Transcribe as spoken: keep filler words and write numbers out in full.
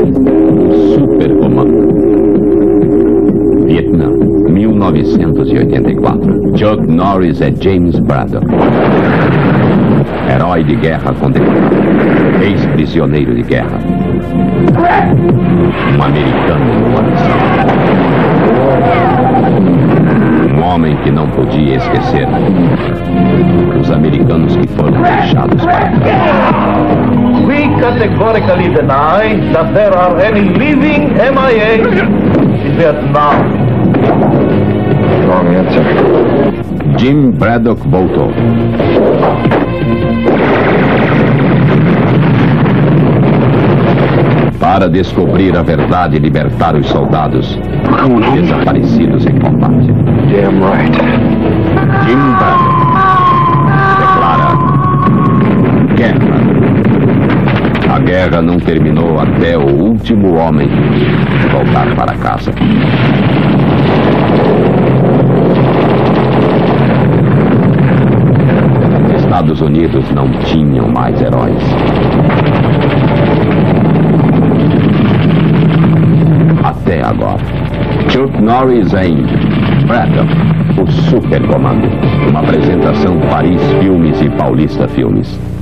Super Comando. Vietnã, mil novecentos e oitenta e quatro. Chuck Norris é James Braddock. Herói de guerra condecorado. Ex-prisioneiro de guerra. Um americano numa missão. Um homem que não podia esquecer os americanos que foram deixados para trás. We categorically deny that there are any living M I As in Vietnam. Wrong answer. Jim Braddock voltou. Para descobrir a verdade e libertar os soldados desaparecidos em combate. Damn right. Jim Braddock declara guerra. A guerra não terminou até o último homem voltar para casa. Os Estados Unidos não tinham mais heróis. Até agora. Chuck Norris em Braddock, o Super Comando. Uma apresentação Paris Filmes e Paulista Filmes.